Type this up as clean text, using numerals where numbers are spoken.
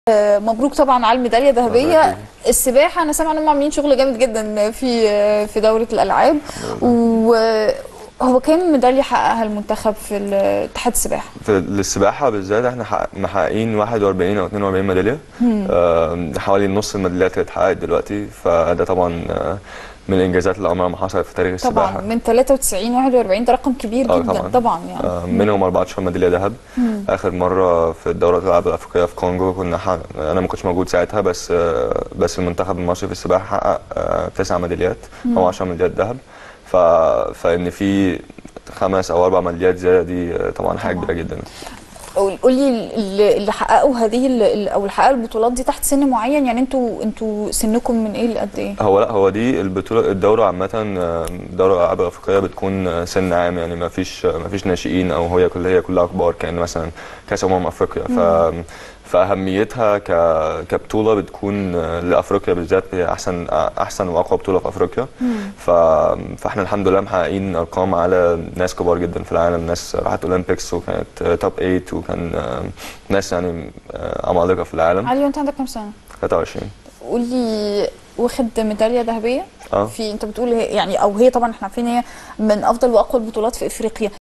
مبروك طبعا على الميداليه الذهبيه. السباحه انا سامعه انهم عاملين شغل جامد جدا في دوره الالعاب، وهو كام ميداليه حققها المنتخب في اتحاد السباحه؟ في السباحه بالذات احنا محققين 41 او 42 ميداليه. حوالي نص الميداليات اللي اتحققت دلوقتي، فده طبعا من الانجازات اللي عمرها ما حصلت في تاريخ السباحه. طبعا من 93 41 ده رقم كبير جدا طبعا يعني. منهم 14 ميداليه ذهب. اخر مره في الدورات الالعاب الافريقيه في كونغو انا ما كنتش موجود ساعتها، بس المنتخب المصري في السباحه حقق 9 ميداليات او 10 ميداليات ذهب. فان في 5 أو 4 ميداليات زياده دي طبعا حاجه كبيره جدا. قولي اللي حققوا هذه او اللي حققوا البطولات دي تحت سن معين، يعني انتوا سنكم من ايه لقد ايه؟ هو دي البطوله، الدوره عامه، الدوره الالعاب الافريقيه بتكون سن عام، يعني ما فيش ناشئين او هي كلها كبار، كأن مثلا كاس افريقيا. فاهميتها كبطوله بتكون لافريقيا بالذات، هي احسن واقوى بطوله في افريقيا. فاحنا الحمد لله محققين ارقام على ناس كبار جدا في العالم، ناس راحت اولمبيكس وكانت توب 8، وكان ناس يعني عمالقه في العالم. علي وانت عندك كام سنه؟ 23. قولي، واخد ميداليه ذهبيه في، انت بتقول يعني، او هي طبعا احنا عارفين هي من افضل واقوى البطولات في افريقيا.